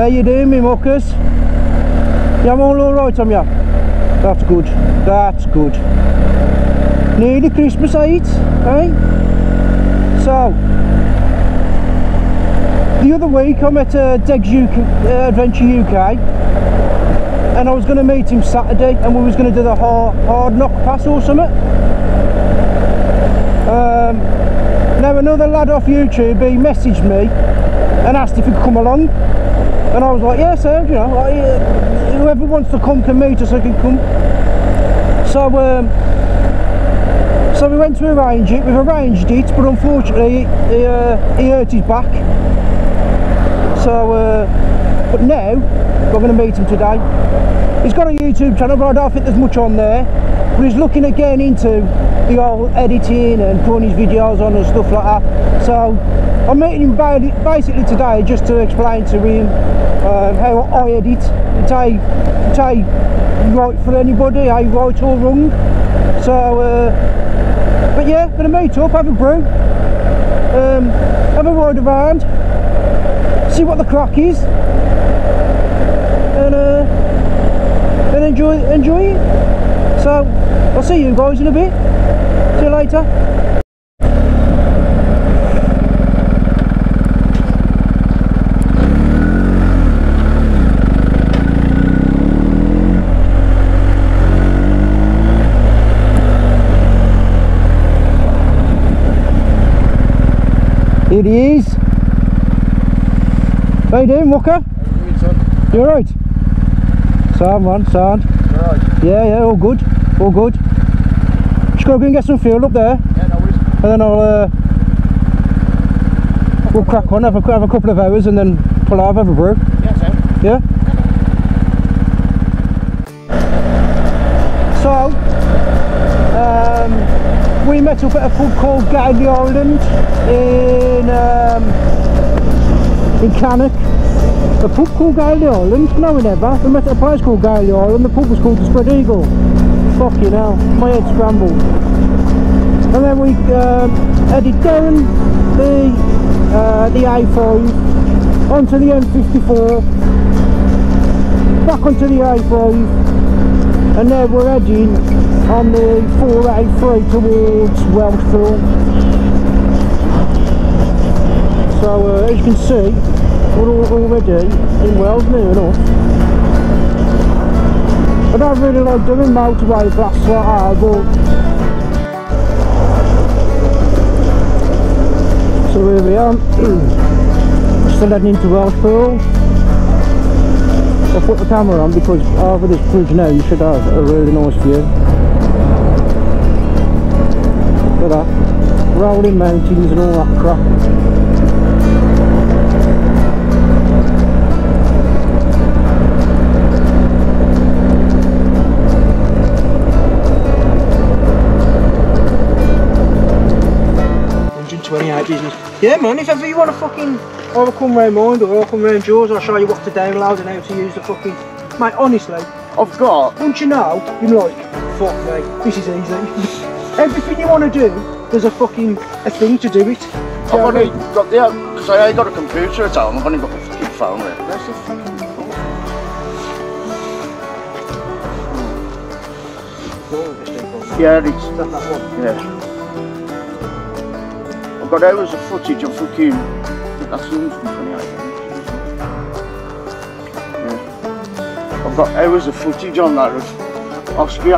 you doing, me muckers? Yeah, I'm all alright, am ya? That's good, that's good. Nearly Christmas, eh? So, the other week I met Degs UK, Adventure UK, and I was going to meet him Saturday, and we was going to do the hard knock pass or something. Now another lad off YouTube, he messaged me and asked if he'd come along, and I was like, yeah, sound, you know, like, whoever wants to come can meet us, I can come. So we went to arrange it. We've arranged it, but unfortunately he hurt his back. So, but now we're going to meet him today. He's got a YouTube channel, but I don't think there's much on there. But he's looking at getting into the whole editing and putting his videos on and stuff like that. So I'm meeting him basically today just to explain to him how I edit. It's how right for anybody, how right or wrong. So, but yeah, gonna meet up, have a brew, have a ride around, see what the crack is, and enjoy it. So I'll see you guys in a bit. See you later. Here he is. How you doing, Walker? You alright? Sound, man, sound. Alright. Yeah, all good, all good. Just gotta go and get some fuel up there. Yeah, no worries. And then we'll crack on, have a couple of hours and then pull out, have a brew. Yeah, sound. Yeah? So, we met up at a pub called Gailey Island in Cannock. A pub called Gailey Island? No, we never. We met at a place called Gailey Island. The pub was called the Spread Eagle. Fucking hell, my head scrambled. And then we headed down the A5 onto the M54, back onto the A5, and now we're heading on the 483 towards Welshpool. So as you can see, we're already in Wales near enough. I don't really like doing motorway blasts like that, but so here we are. Still heading into Welshpool. I'll put the camera on because over this bridge now you should have a really nice view. Look at that, rolling mountains and all that crap. Business. Yeah man, if ever you want to fucking either come round mine or I'll come round yours, I'll show you what to download and how to use the fucking... Mate, honestly, I've got... Once you know, you're like, fuck me, this is easy. Everything you want to do, there's a fucking thing to do it. I've only got the... because I ain't got a computer at home, I've only got my fucking phone there. That's the fucking cool. Yeah, it's... That one? Yeah. I've got hours of footage of fucking... That's 128. Yeah. I've got hours of footage on that of Austria.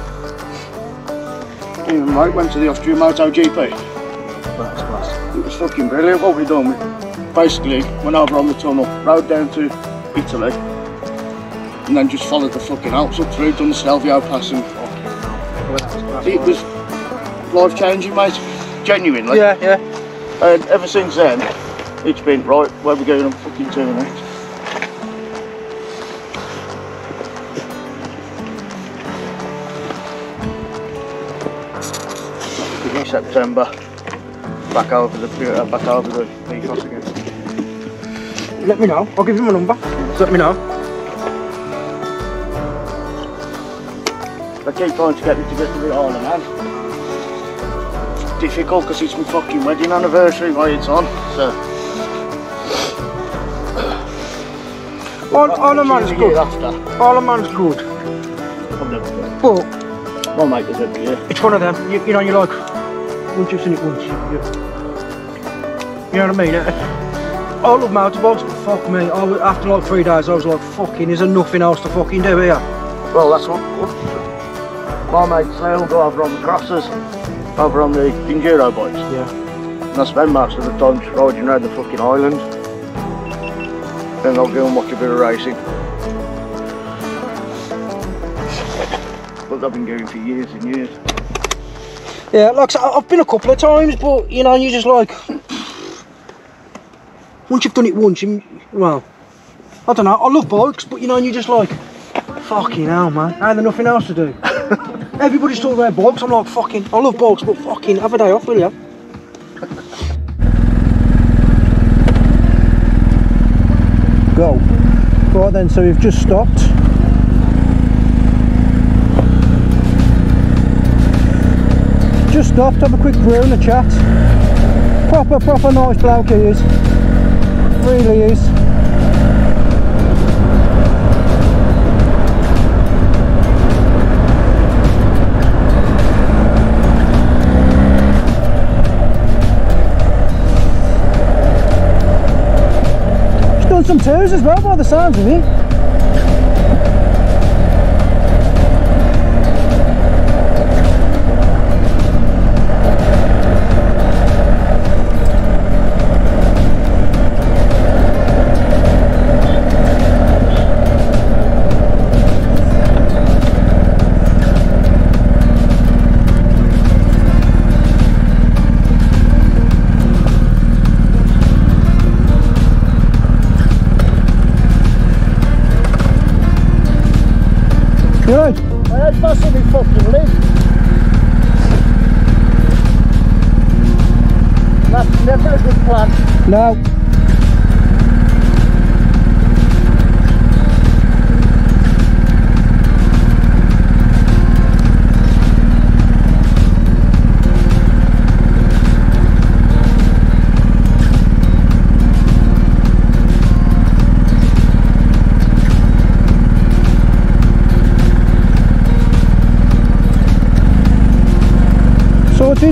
Even Mike went to the Austrian MotoGP. That's class. It was fucking brilliant what we done. We basically went over on the tunnel, rode down to Italy, and then just followed the fucking Alps up through, done the Stelvio Pass, and it was life changing, mate. Genuinely. Yeah, yeah. And ever since then, it's been right, where we're going on fucking tour next. September, back over the Picos again. Let me know. I'll give you my number. So let me know. They keep trying to get me to get to the Isle of Man. Difficult because it's my fucking wedding anniversary while it's on. So Isle of Man's good. Isle of Man's good. I've never been. But My mate does every year. it's one of them, you know, you're like, once you've seen it once, you know what I mean? I love motorbikes, but fuck me, after like 3 days I was like, fucking, is there nothing else to fucking do here? Well, that's what my mates, they all go over on the crosses, over on the enduro bikes. Yeah. And I spend most of the time just riding around the fucking island. Then I'll go and watch a bit of racing. But I've been going for years and years. Yeah, like I said, I've been a couple of times, but you know, you just like, once you've done it once, well, I don't know, I love bikes, but you know, you're just like, fucking hell, man, ain't there nothing else to do? Everybody's talking about bikes, I'm like, fucking, I love bikes, but fucking, have a day off, will you? Go. Right then, so we've just stopped. Just stopped, have a quick brew and a chat. Proper nice bloke he is. Really is. He's done some tours as well by the sounds of it. Good. I had massively fucking lift. That's never a good plan. No. Sorted.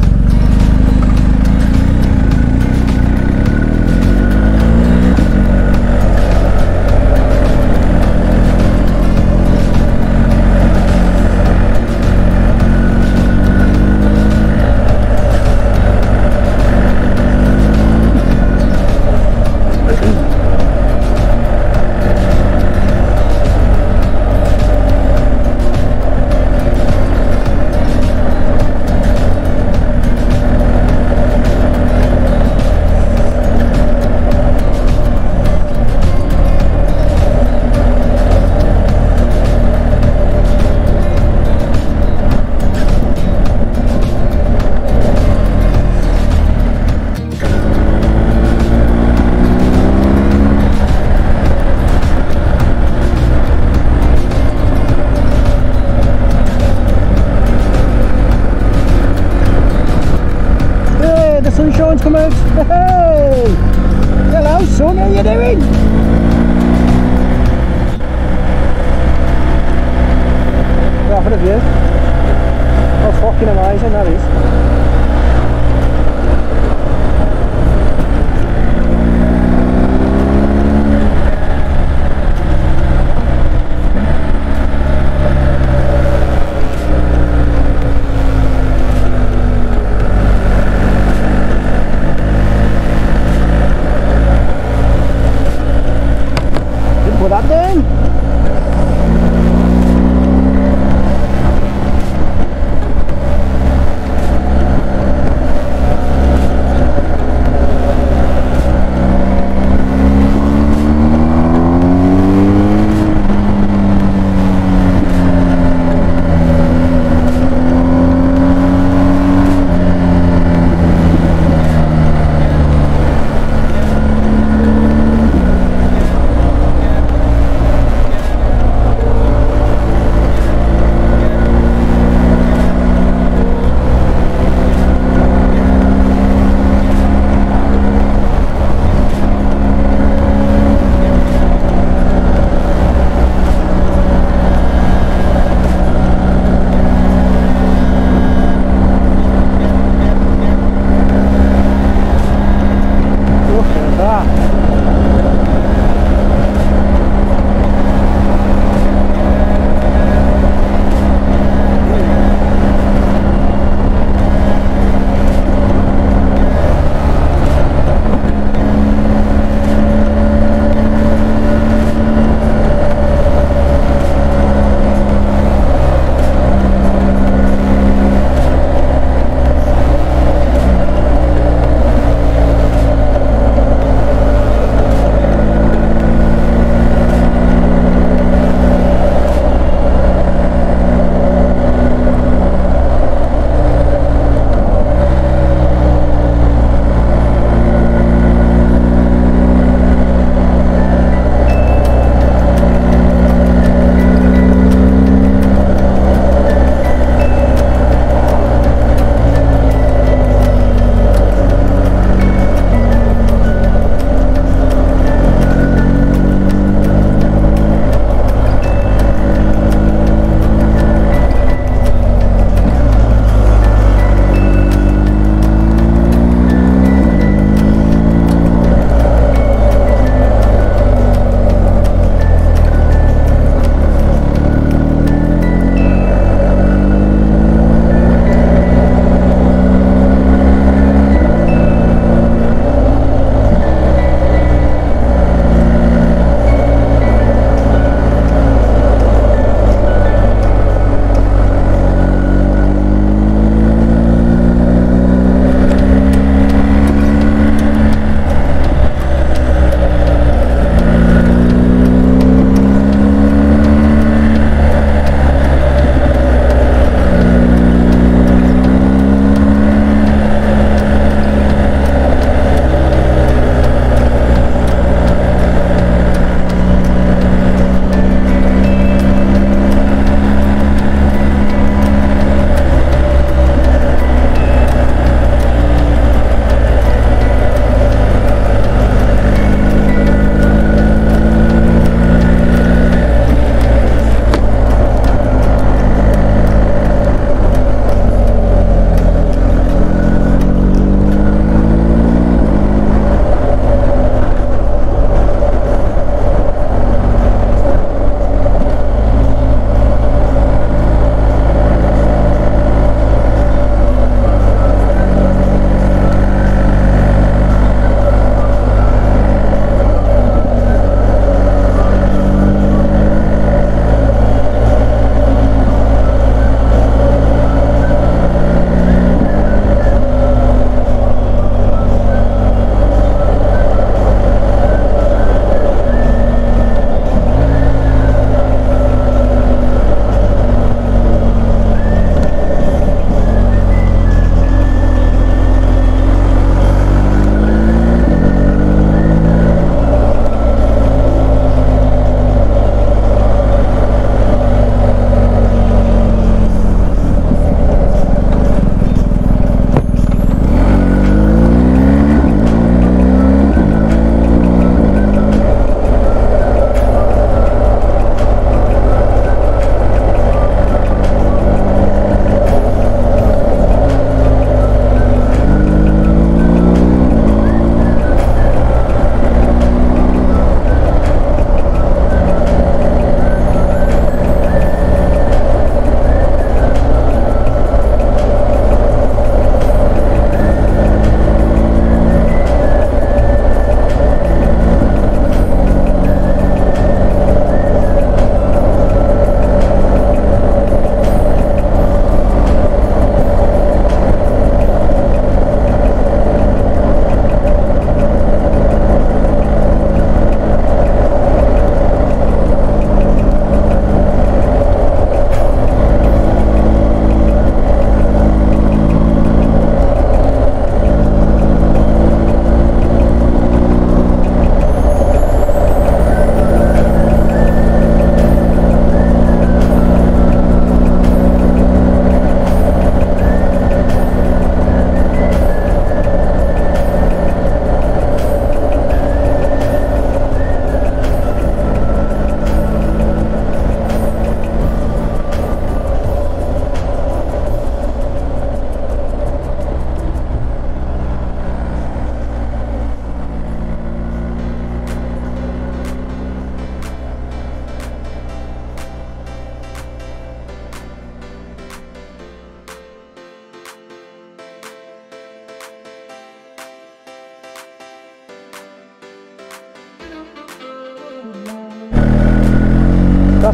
Sunshine's come out. Hey! Hello son, how you doing? We're having a view. Oh, fucking amazing that is. Put that down.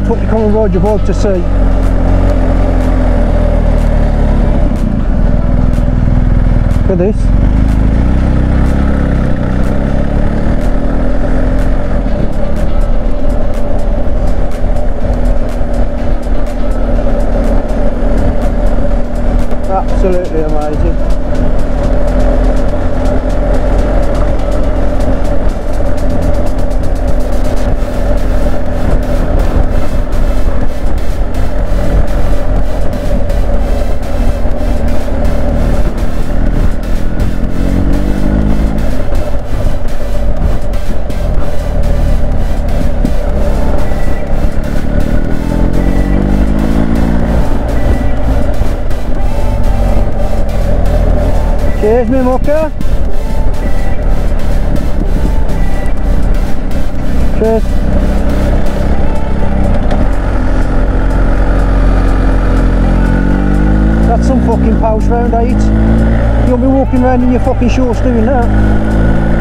That's what you come and ride your bike to see. Look at this. Absolutely amazing. Cheers, me mucker. Cheers. That's some fucking post round 8. You'll be walking around in your fucking shorts doing that.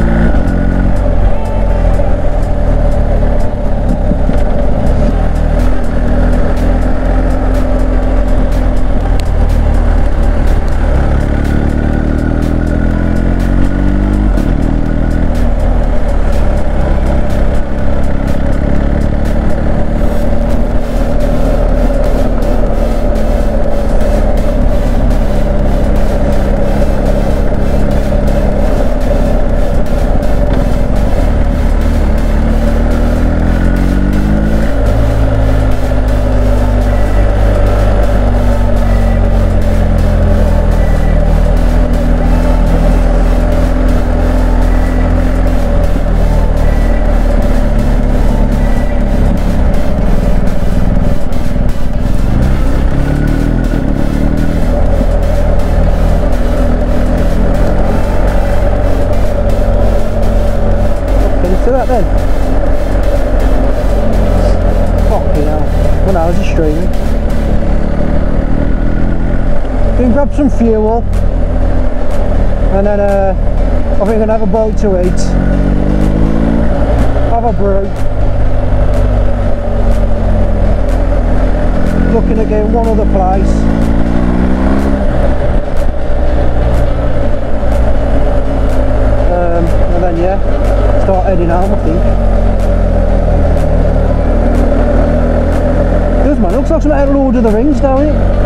Then fucking hell, 1 hour's of streaming. Then grab some fuel and then I think I'm gonna have a bite to eat, have a brew, looking at getting one other place. And then yeah, start heading home, I think. Good man, looks like something out of Lord of the Rings, don't it?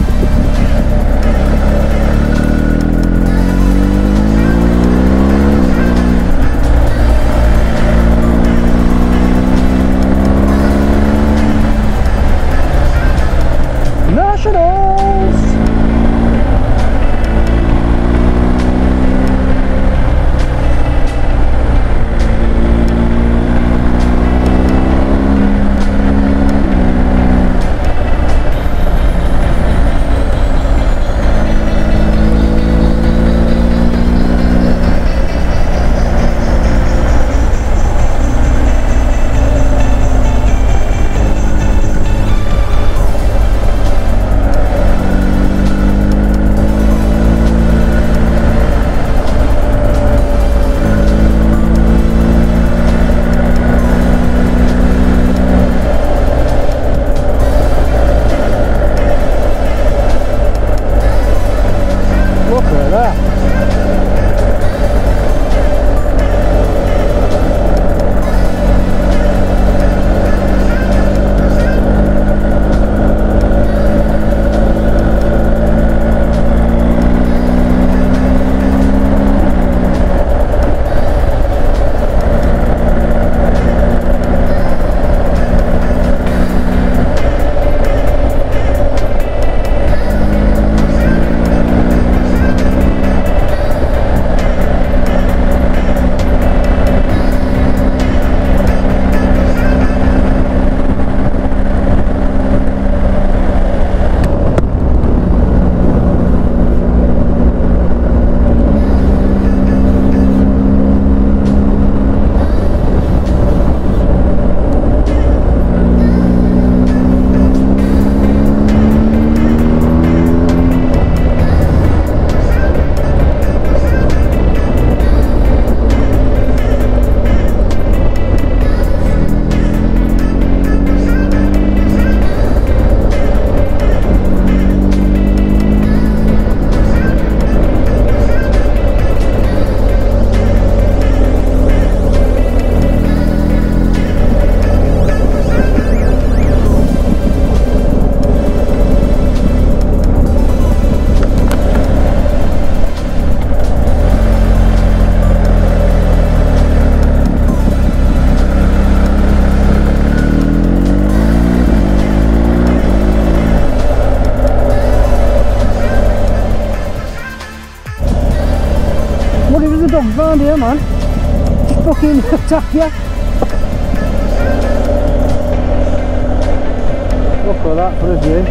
dogs round here, man. Just fucking attack you. Look at that for a view.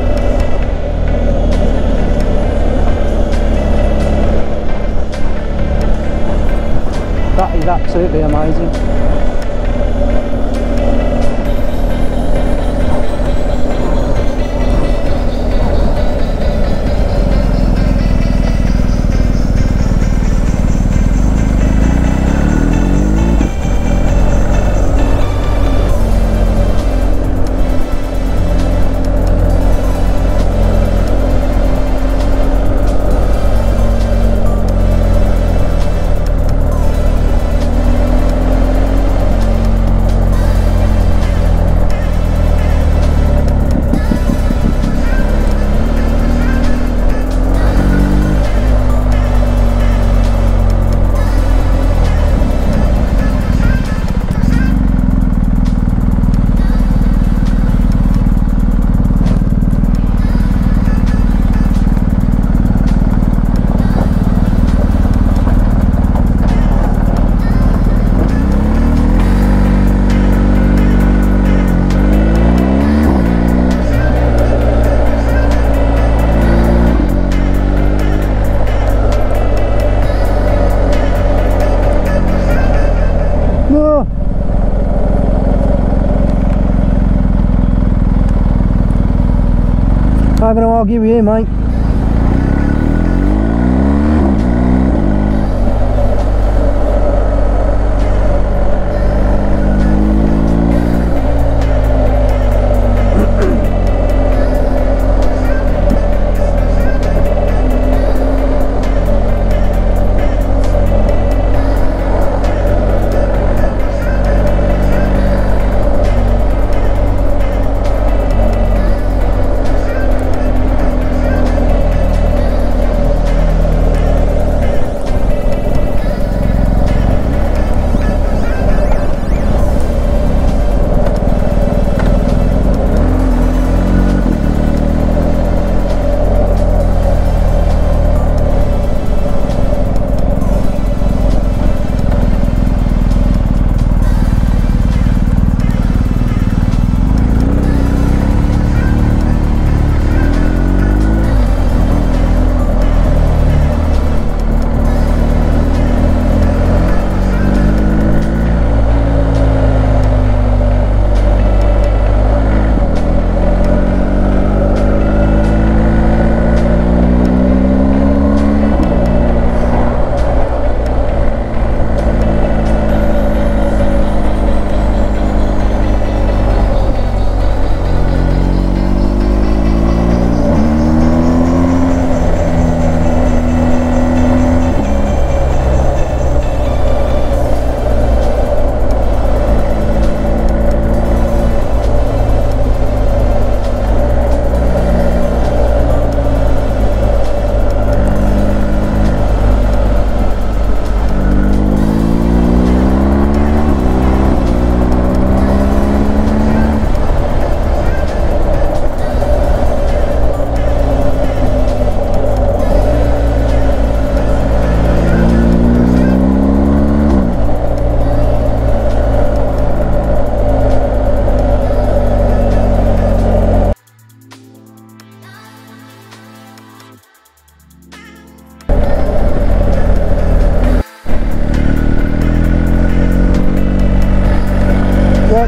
That is absolutely amazing. I'm going to argue with you, mate.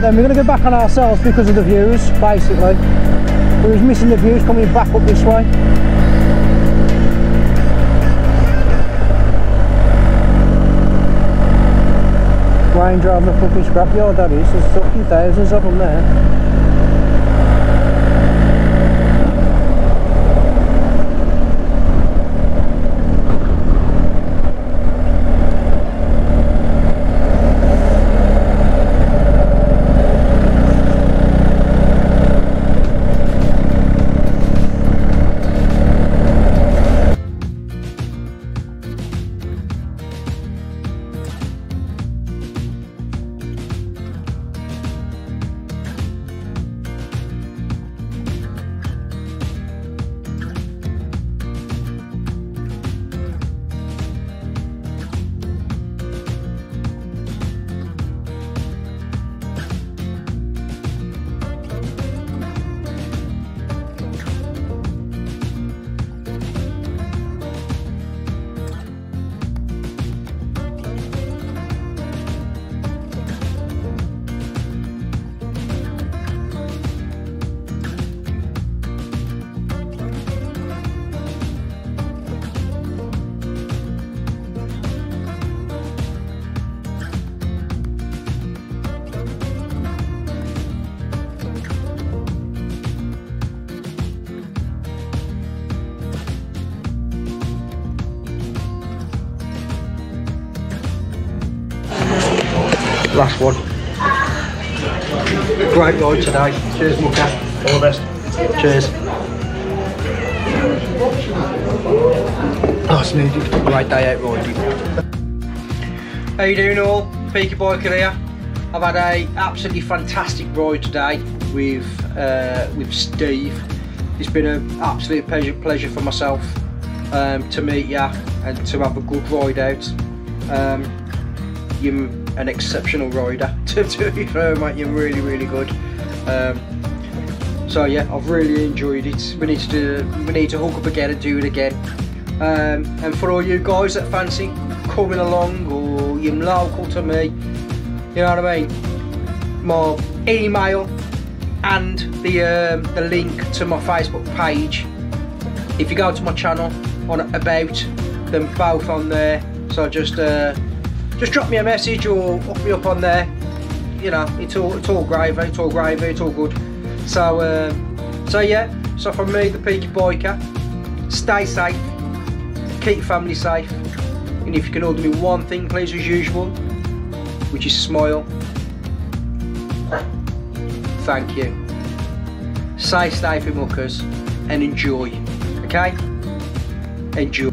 then, we're going to go back on ourselves because of the views, basically. We was missing the views coming back up this way. Range Rover fucking scrapyard, that is. There's fucking thousands of them there. Last one. Great ride today. Cheers, Mucker. All the best. Cheers. Oh, it's needed. Great day out riding. How you doing all? Peaky Biker here. I've had a absolutely fantastic ride today with Steve. It's been an absolute pleasure for myself to meet you and to have a good ride out. You're an exceptional rider, to be fair, mate. You're really good. So yeah, I've really enjoyed it. We need to hook up again and do it again. And for all you guys that fancy coming along or you're local to me, you know what I mean, my email and the link to my Facebook page, if you go to my channel on About, them both on there. So just drop me a message or hook me up on there. You know, it's all gravy, it's all good. So yeah, so from me, the Peaky Biker, stay safe, keep your family safe, and if you can order me one thing please, as usual, which is smile. Thank you. Stay safe, muckers, and enjoy. Okay? Enjoy.